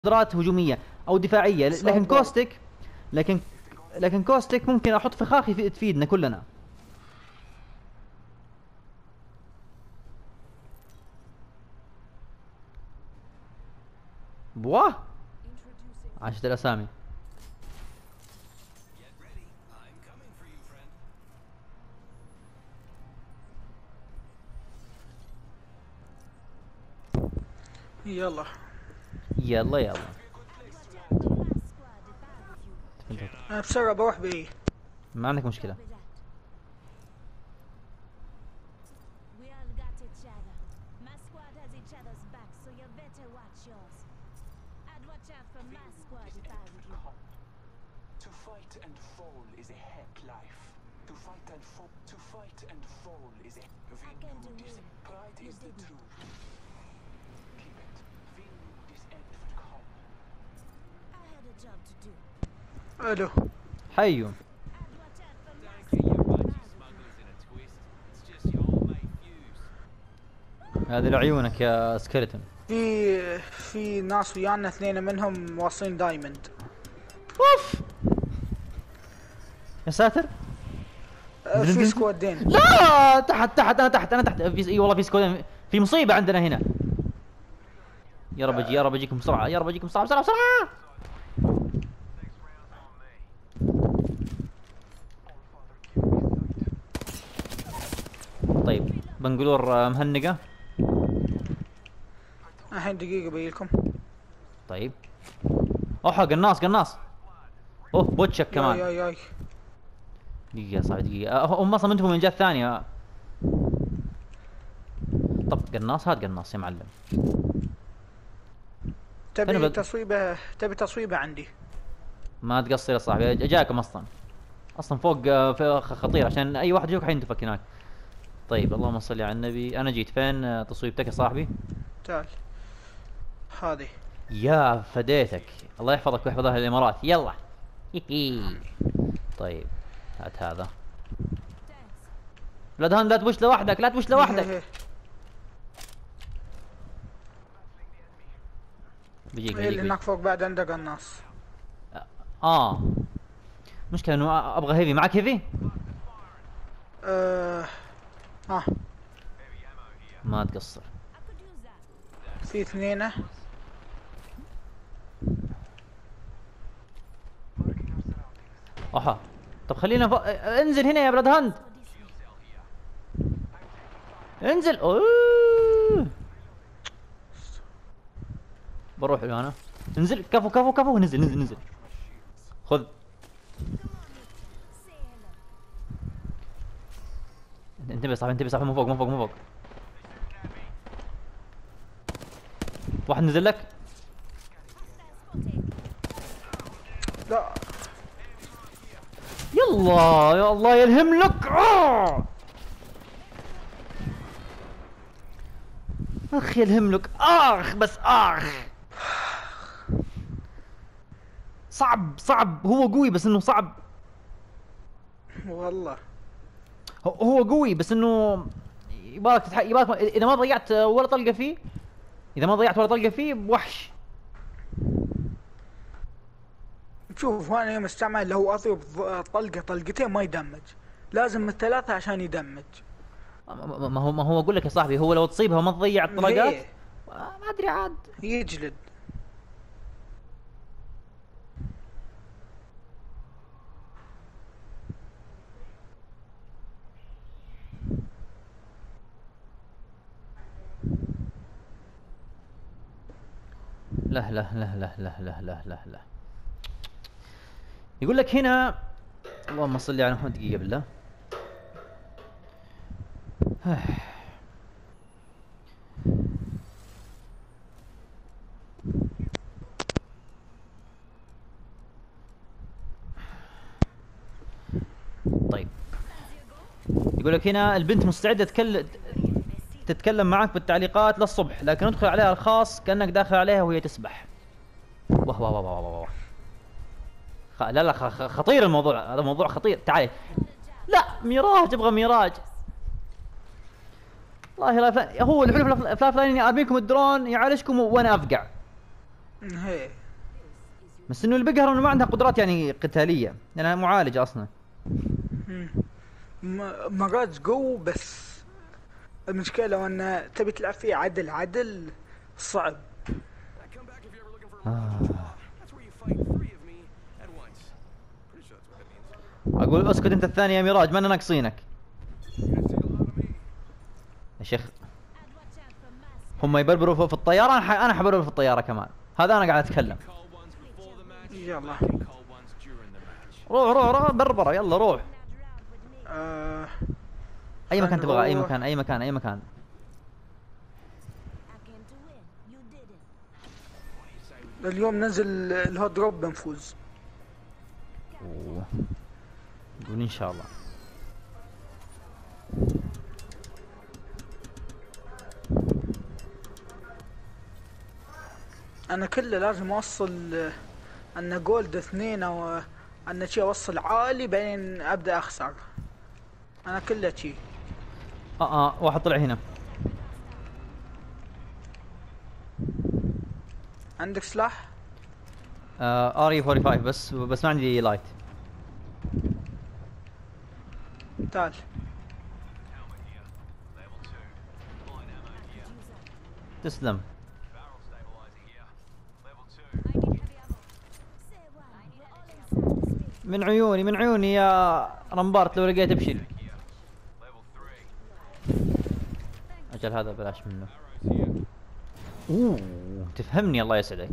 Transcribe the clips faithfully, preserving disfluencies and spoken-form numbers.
قدرات هجوميه او دفاعيه، لكن كوستيك لكن لكن كوستيك ممكن احط فخاخ تفيدنا كلنا. بواه عاشت الاسامي. يلا يلا يلا انا بسرعة بروح بي. ما عندك مشكلة. الو حيو. هذه لعيونك يا سكيلتون. في في ناس ويانا اثنين منهم واصلين دايموند. اوف يا ساتر. أه في سكوادين. لا تحت تحت انا تحت انا تحت في اي والله في سكوادين. في مصيبة عندنا هنا. يا رب اجي يا رب اجيكم بسرعة يا رب اجيكم بسرعة بسرعة بسرعة. طيب بنقلور مهنقة. الحين دقيقة بيجيلكم. طيب اوه قناص قناص. اوه بوتشك كمان. ياي ياي دقيقة صاحبي دقيقة. هم اصلا انتم من جهة ثانية. طب قناص هات قناص يا معلم. تبي بد... تصويبة تبي تصويبة عندي. ما تقصر يا صاحبي جاكم اصلا. اصلا فوق في خطير عشان اي واحد يجوك حينتفك هناك. طيب اللهم صل على النبي. انا جيت فين تصويبتك يا صاحبي؟ تعال هذه. يا فديتك الله يحفظك ويحفظ اهل الامارات. يلا طيب هات هذا. لا دهان لا تبوش لوحدك لا تبوش لوحدك. بيجيك اللي بيجيك هناك فوق بعد عنده قناص. اه مشكلة انه ابغى هيفي. معك هيفي؟ آه ها ما تقصر. في اثنين. اها طب خلينا ف... انزل هنا يا براد هاند. انزل. اوه بروح له انا. انزل كفو كفو كفو. نزل نزل نزل. خذ. انتبه صاحبي انتبه صاحبي. مو فوق مو فوق مو فوق. واحد نزل لك. لا يلا يا الله يلهم لك. آه. اخ يلهم لك. اخ بس اخ صعب صعب. هو قوي بس انه صعب. والله هو قوي بس انه يبالك تتح... يبالك اذا ما ضيعت ولا طلقه فيه. اذا ما ضيعت ولا طلقه فيه بوحش. شوف انا يوم استعمل لو اضرب طلقة طلقتين ما يدمج. لازم الثلاثة عشان يدمج. ما هو ما هو اقول لك يا صاحبي. هو لو تصيبها وما تضيع الطلقات إيه. ما ادري عاد يجلد. لا لا لا لا لا لا لا لا لا. يقول لك هنا اللهم صل على محمد. دقيقة بالله. طيب يقول لك هنا البنت مستعدة تتكلم تتكلم معك بالتعليقات للصبح، لكن ادخل عليها الخاص كأنك داخل عليها وهي تسبح. واه واه واه واه واه. خ... لا لا خ... خطير الموضوع. هذا موضوع خطير. تعالي. لا ميراج ابغى ميراج. والله لا فل... هو الحلو في الافلام اني ارميكم الدرون يعالجكم وانا افقع. هي بس انه اللي بقهر انه ما عندها قدرات يعني قتاليه، لانها معالجه اصلا. مم. م- مرات قوي، بس المشكلة لو ان تبي تلعب فيه عدل عدل صعب. آه. اقول اسكت انت الثاني يا ميراج، ما أنا ناقصينك يا شيخ. هم يبربروا فوق في الطياره، انا ح... انا حبربر في الطياره كمان. هذا انا قاعد اتكلم. يلا. روح روح روح بربره، يلا روح. آه اي مكان تبغى، اي نروح. مكان اي مكان اي مكان. اليوم نزل الهو دروب بنفوز. أوه. قول ان شاء الله. انا كله لازم اوصل آه، ان جولد اثنين، او ان شي اوصل عالي بعدين ابدا اخسر. انا كله شي. اه اه واحد طلع هنا. عندك سلاح؟ آه ار خمسة وأربعين بس بس ما عندي لايت. تعال. تسلم. من عيوني من عيوني يا رمبارت، لو لقيت ابشر. اجل هذا بلاش منه. اوه تفهمني، الله يسعدك.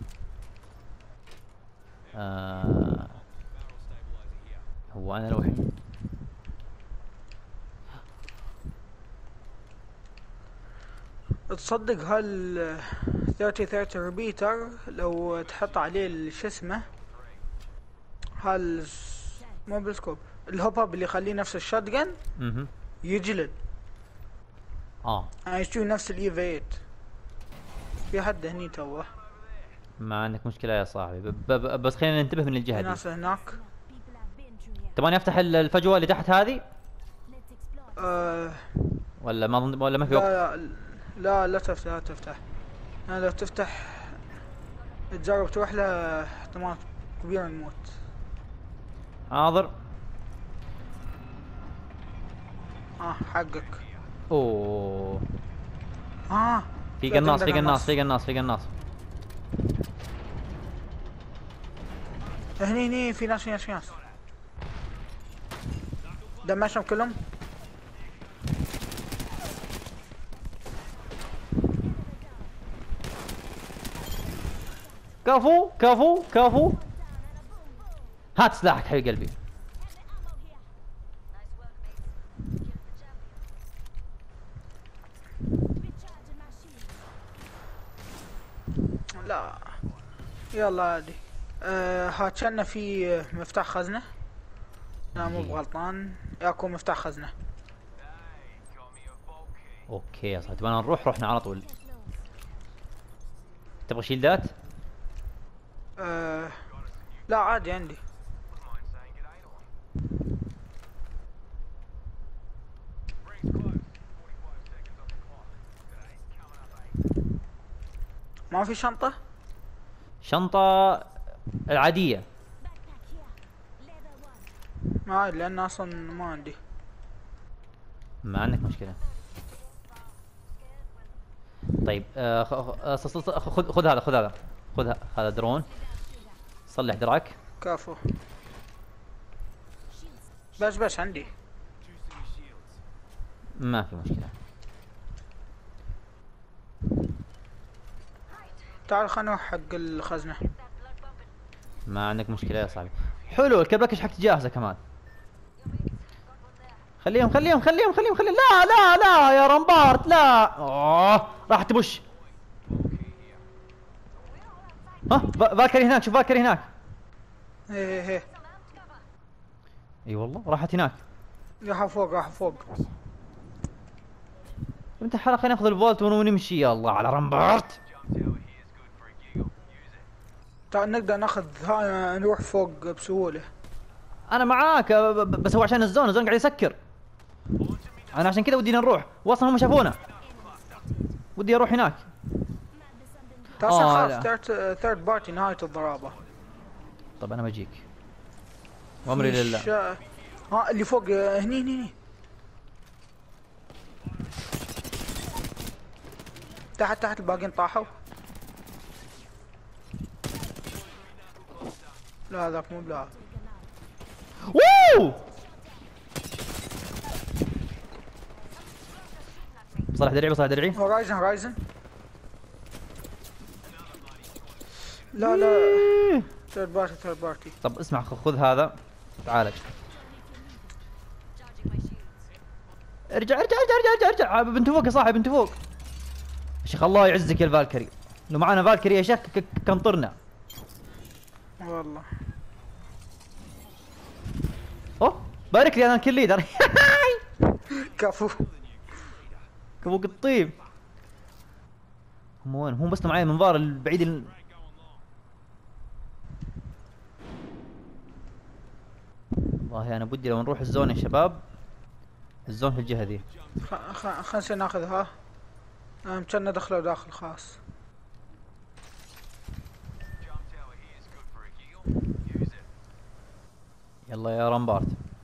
آه هو انا الوحيد. تصدق هال ثلاثين ثلاثين ريبيتر لو تحط عليه شو اسمه، هال مو بالسكوب، الهوب اب اللي يخليه نفس الشوت جن اها يجلد. اه يعني يشوف نفس الاي ثمانية. في حد هني توه. ما عندك مشكلة يا صاحبي، ب ب ب بس خلينا ننتبه من في الجهة دي. ناس هناك. تبغاني افتح ال- الفجوة اللي تحت هذه آه ولا ما ظن- ولا ما في وقت؟ لا لا لا لا تفتح لا تفتح. يعني لو تفتح تجرب تروح له احتمال كبير نموت. حاضر. اه حقك. اوه اه في لا قناص عندك في قناص في قناص في قناص. هني هني في ناس في ناس في ناس. دمشهم كلهم. كفو كفو كفو. هات سلاحك حبيب قلبي. لا يلا عادي. آه هاتشنا في مفتاح خزنة. لا مو بغلطان، ياكو مفتاح خزنة. اوكي يا صاحبي تبغانا نروح، رحنا على طول. تبغى شيلدات؟ آه لا عادي عندي. ما في شنطة؟ شنطة العادية. ما عادي لأن أصلا ما عندي. ما عندك مشكلة. طيب آه خ- آه، ص- ص- خذ خذ هذا خذ هذا خذ ه- هذا درون. صلح دراك. كافو. بس بس عندي. ما في مشكلة. تعال خلنا نروح حق الخزنة. ما عندك مشكلة يا صاحبي. حلو الكبكش حقتي جاهزة كمان. خليهم خليهم خليهم خليهم خليهم لا لا لا يا رمبارت لا. اوه راح تبش. ها فا- فالكري هناك، شوف فالكري هناك. هي هي هي. اي والله راحت هناك. راح فوق راح فوق. انت حلا خلينا ناخذ الفولت ونمشي. يا الله على رمبارت. تعال نقدر ناخذ ها- نروح فوق بسهولة. انا معاك ب- ب- بس هو عشان الزون الزون قاعد يسكر. انا عشان كذا ودينا نروح، واصلا هم شافونا. ودي اروح هناك. تعال آه، نخاف. لا. ثيرد ثيرد بارتي نهاية الضرابة. طب انا بجيك وامري في لله. الش- ها اللي فوق، آه، هني هني هني. تحت تحت الباقيين طاحوا. لا هذاك مو بلا. ووو بصلح درعي بصلح درعي. هورايزن هورايزن. لا لا ثيرد بارتي ثيرد بارتي. طب اسمع، خ- خذ هذا تعالج. ارجع ارجع ارجع ارجع ارجع ارجع بنت فوق يا صاحبي، بنت فوق. يا شيخ الله يعزك يا الفالكري، لو معنا فالكري يا شيخ ك- ك- كان طرنا. والله اوه بارك لي انا كل ليدر. كفو. كفوق الطيب. هم وين هم؟ بس معي منظار البعيد ال... والله انا بدي لو نروح الزون يا شباب. الزون في الجهه ذي. خ- خ- خلنا ناخذها. آه، كنا دخلوا داخل خاص. يلا يا رامبارت،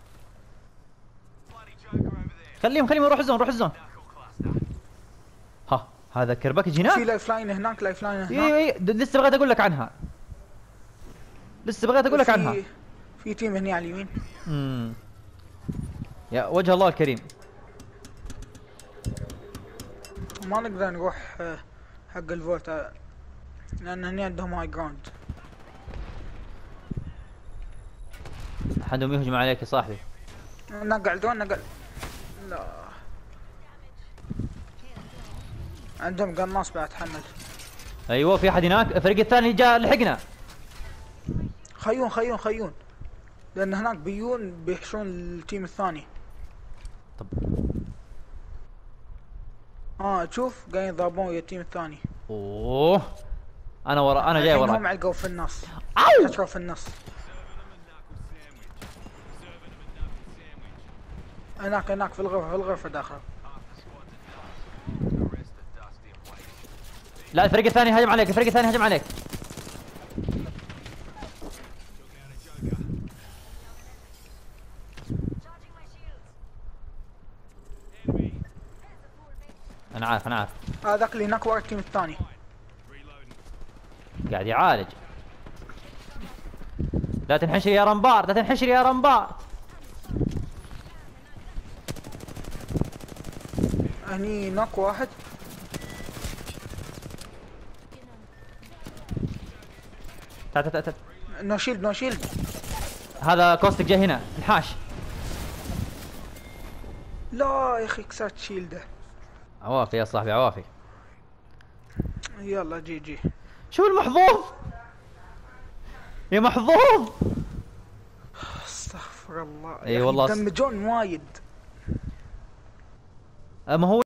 خليهم خليهم يروح الزون روح الزون. ها هذا كرباك هناك. في لايف لاين هناك، لايف لاين اي هناك. اي د- لسه بغيت اقول لك عنها، لسه بغيت اقول لك في- عنها. في تيم هني على اليمين. امم يا وجه الله الكريم. ما نقدر نروح آه، حق الفولت، آه، لان هني عندهم هاي جراوند. احدهم يهجم عليك يا صاحبي. نقل دون نقل. لا عندهم قناص بعد حمل. ايوه في احد هناك، الفريق الثاني جاء لحقنا. خيون خيون خيون، لان هناك بيون بيحشون التيم الثاني. طب اه تشوف قاعدين يضربون ويا التيم الثاني. اوه انا ورا، انا جاي الحين هم وراك. علقوا في النص. أو! حشروا في النص. هناك هناك في الغرفة في الغرفة داخل. لا الفريق الثاني هجم عليك، الفريق الثاني هجم عليك. انا عارف انا عارف. هذاك اللي هناك ورا التيم الثاني. قاعد يعالج. لا تنحشر يا رمبار، لا تنحشر يا رمبار. هني نوك واحد. تعال تعال تعال. نو شيلد نو شيلد. هذا كوستك جاي هنا انحاش. لا يا اخي كسرت شيلده. عوافي يا صاحبي عوافي. يلا جي جي. شو المحظوظ يا محظوظ. استغفر الله. اي والله. دمجون وايد. ما هو